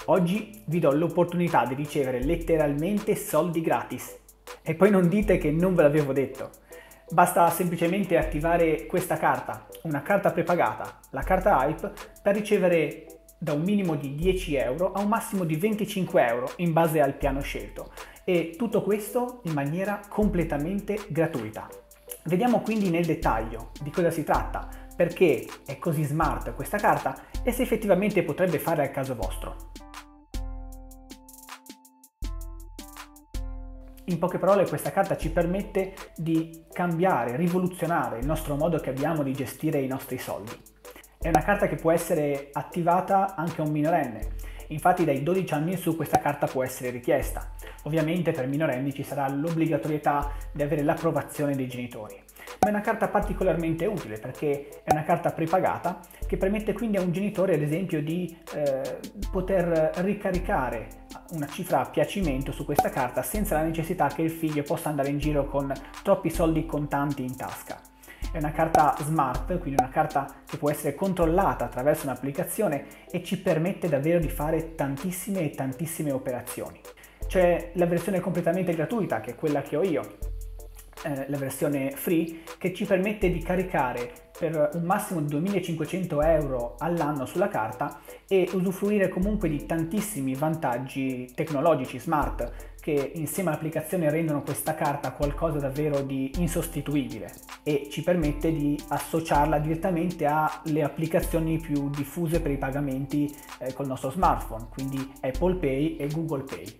Oggi vi do l'opportunità di ricevere letteralmente soldi gratis. E poi non dite che non ve l'avevo detto. Basta semplicemente attivare questa carta, una carta prepagata, la carta Hype, per ricevere da un minimo di 10 euro a un massimo di 25 euro in base al piano scelto. E tutto questo in maniera completamente gratuita. Vediamo quindi nel dettaglio di cosa si tratta, perché è così smart questa carta e se effettivamente potrebbe fare al caso vostro. In poche parole, questa carta ci permette di cambiare, rivoluzionare il nostro modo che abbiamo di gestire i nostri soldi. È una carta che può essere attivata anche a un minorenne. Infatti dai 12 anni in su questa carta può essere richiesta. Ovviamente per minorenni ci sarà l'obbligatorietà di avere l'approvazione dei genitori. Ma è una carta particolarmente utile perché è una carta prepagata che permette quindi a un genitore ad esempio di poter ricaricare una cifra a piacimento su questa carta senza la necessità che il figlio possa andare in giro con troppi soldi contanti in tasca. È una carta smart, quindi una carta che può essere controllata attraverso un'applicazione e ci permette davvero di fare tantissime e tantissime operazioni. C'è la versione completamente gratuita, che è quella che ho io, la versione free, che ci permette di caricare per un massimo di 2500 euro all'anno sulla carta e usufruire comunque di tantissimi vantaggi tecnologici smart che insieme all'applicazione rendono questa carta qualcosa davvero di insostituibile e ci permette di associarla direttamente alle applicazioni più diffuse per i pagamenti col nostro smartphone, quindi Apple Pay e Google Pay.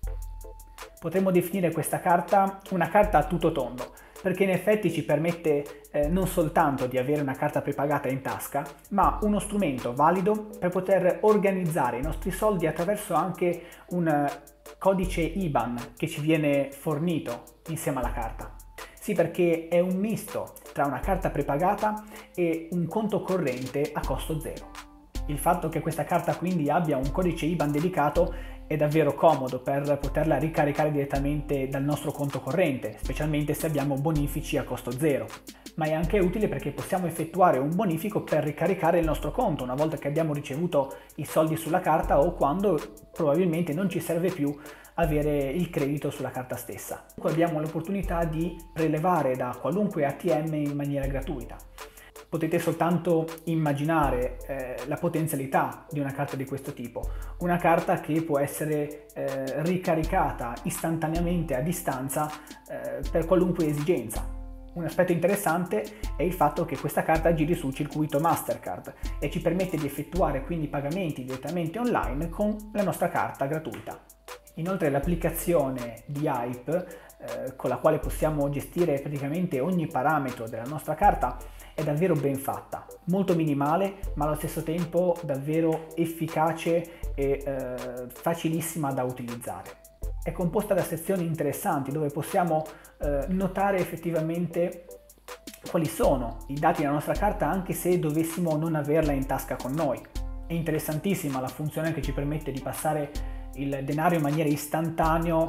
Potremmo definire questa carta una carta a tutto tondo, perché in effetti ci permette non soltanto di avere una carta prepagata in tasca, ma uno strumento valido per poter organizzare i nostri soldi attraverso anche un codice IBAN che ci viene fornito insieme alla carta. Sì, perché è un misto tra una carta prepagata e un conto corrente a costo zero. Il fatto che questa carta quindi abbia un codice IBAN dedicato è davvero comodo per poterla ricaricare direttamente dal nostro conto corrente, specialmente se abbiamo bonifici a costo zero. Ma è anche utile perché possiamo effettuare un bonifico per ricaricare il nostro conto una volta che abbiamo ricevuto i soldi sulla carta o quando probabilmente non ci serve più avere il credito sulla carta stessa. Comunque abbiamo l'opportunità di prelevare da qualunque ATM in maniera gratuita. Potete soltanto immaginare la potenzialità di una carta di questo tipo, una carta che può essere ricaricata istantaneamente a distanza per qualunque esigenza. Un aspetto interessante è il fatto che questa carta giri sul circuito Mastercard e ci permette di effettuare quindi pagamenti direttamente online con la nostra carta gratuita. Inoltre l'applicazione di Hype, con la quale possiamo gestire praticamente ogni parametro della nostra carta, è davvero ben fatta, molto minimale ma allo stesso tempo davvero efficace e facilissima da utilizzare. È composta da sezioni interessanti dove possiamo notare effettivamente quali sono i dati della nostra carta anche se dovessimo non averla in tasca con noi. È interessantissima la funzione che ci permette di passare il denaro in maniera istantanea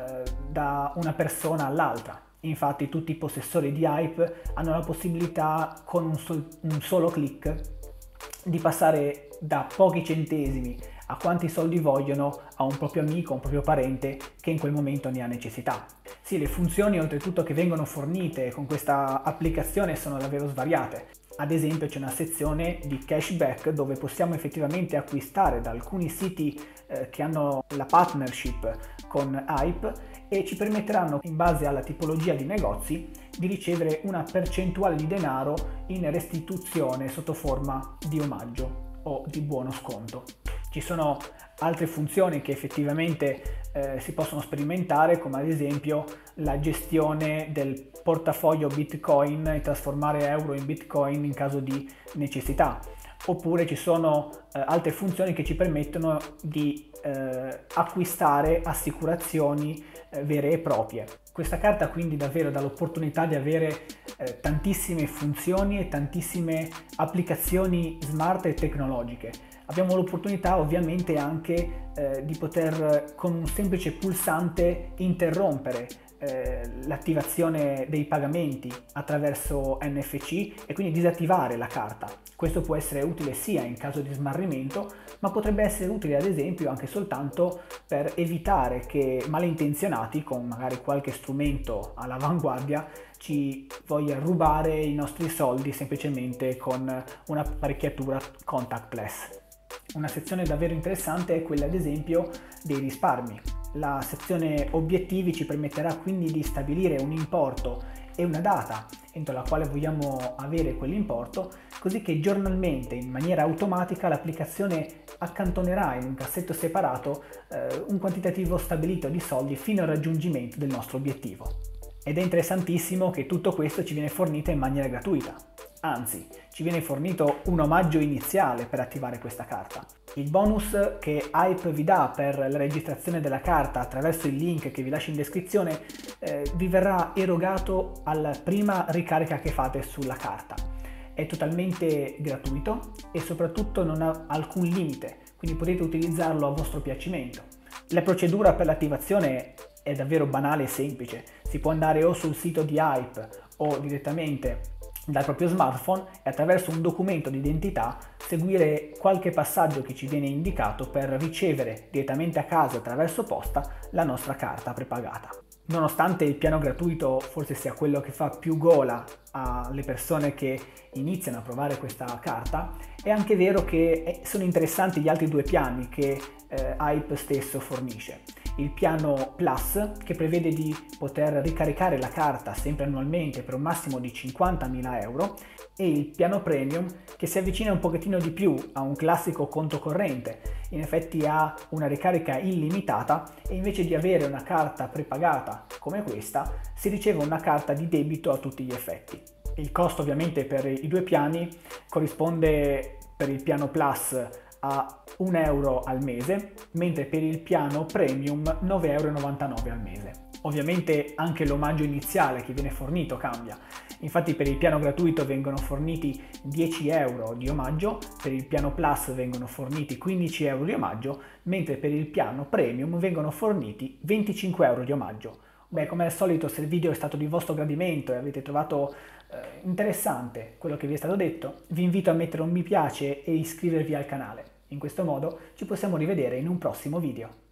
da una persona all'altra. Infatti tutti i possessori di Hype hanno la possibilità con un solo click di passare da pochi centesimi a quanti soldi vogliono a un proprio amico, a un proprio parente che in quel momento ne ha necessità. Sì, le funzioni oltretutto che vengono fornite con questa applicazione sono davvero svariate. Ad esempio c'è una sezione di cashback dove possiamo effettivamente acquistare da alcuni siti che hanno la partnership con Hype e ci permetteranno, in base alla tipologia di negozi, di ricevere una percentuale di denaro in restituzione sotto forma di omaggio o di buono sconto. Ci sono altre funzioni che effettivamente si possono sperimentare, come ad esempio la gestione del portafoglio Bitcoin e trasformare euro in Bitcoin in caso di necessità. Oppure ci sono altre funzioni che ci permettono di acquistare assicurazioni vere e proprie. Questa carta quindi davvero dà l'opportunità di avere tantissime funzioni e tantissime applicazioni smart e tecnologiche. Abbiamo l'opportunità ovviamente anche di poter con un semplice pulsante interrompere l'attivazione dei pagamenti attraverso NFC e quindi disattivare la carta. Questo può essere utile sia in caso di smarrimento, ma potrebbe essere utile ad esempio anche soltanto per evitare che malintenzionati, con magari qualche strumento all'avanguardia, ci voglia rubare i nostri soldi semplicemente con un'apparecchiatura contactless. Una sezione davvero interessante è quella ad esempio dei risparmi. La sezione obiettivi ci permetterà quindi di stabilire un importo e una data entro la quale vogliamo avere quell'importo, così che giornalmente in maniera automatica l'applicazione accantonerà in un cassetto separato un quantitativo stabilito di soldi fino al raggiungimento del nostro obiettivo. Ed è interessantissimo che tutto questo ci viene fornito in maniera gratuita. Anzi, ci viene fornito un omaggio iniziale per attivare questa carta. Il bonus che Hype vi dà per la registrazione della carta attraverso il link che vi lascio in descrizione vi verrà erogato alla prima ricarica che fate sulla carta. È totalmente gratuito e soprattutto non ha alcun limite, quindi potete utilizzarlo a vostro piacimento. La procedura per l'attivazione è davvero banale e semplice. Si può andare o sul sito di Hype o direttamente dal proprio smartphone e attraverso un documento di identità seguire qualche passaggio che ci viene indicato per ricevere direttamente a casa attraverso posta la nostra carta prepagata. Nonostante il piano gratuito forse sia quello che fa più gola alle persone che iniziano a provare questa carta, è anche vero che sono interessanti gli altri due piani che Hype stesso fornisce. Il piano Plus, che prevede di poter ricaricare la carta sempre annualmente per un massimo di 50.000 euro, e il piano Premium, che si avvicina un pochettino di più a un classico conto corrente. In effetti ha una ricarica illimitata e invece di avere una carta prepagata come questa, si riceve una carta di debito a tutti gli effetti. Il costo ovviamente per i due piani corrisponde per il piano Plus a 1 euro al mese, mentre per il piano Premium 9,99 euro al mese. Ovviamente anche l'omaggio iniziale che viene fornito cambia. Infatti per il piano gratuito vengono forniti 10 euro di omaggio, per il piano Plus vengono forniti 15 euro di omaggio, mentre per il piano Premium vengono forniti 25 euro di omaggio. Beh, come al solito, se il video è stato di vostro gradimento e avete trovato interessante quello che vi è stato detto, vi invito a mettere un mi piace e iscrivervi al canale. In questo modo ci possiamo rivedere in un prossimo video.